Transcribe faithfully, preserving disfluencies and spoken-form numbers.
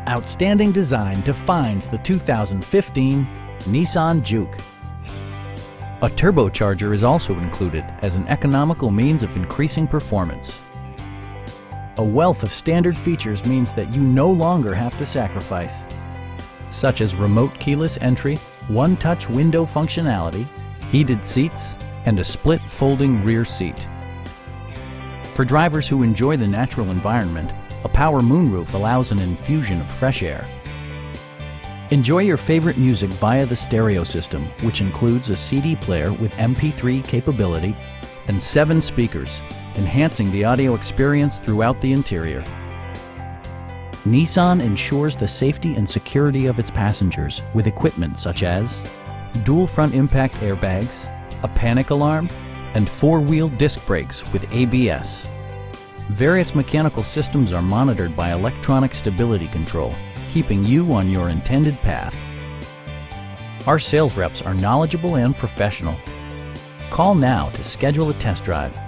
Outstanding design defines the two thousand fifteen Nissan Juke. A turbocharger is also included as an economical means of increasing performance. A wealth of standard features means that you no longer have to sacrifice, such as remote keyless entry, one-touch window functionality, heated seats, and a split folding rear seat. For drivers who enjoy the natural environment, a power moonroof allows an infusion of fresh air. Enjoy your favorite music via the stereo system, which includes a C D player with M P three capability and seven speakers, enhancing the audio experience throughout the interior. Nissan ensures the safety and security of its passengers with equipment such as dual front impact airbags, a panic alarm, and four-wheel disc brakes with A B S. Various mechanical systems are monitored by electronic stability control, keeping you on your intended path. Our sales reps are knowledgeable and professional. Call now to schedule a test drive.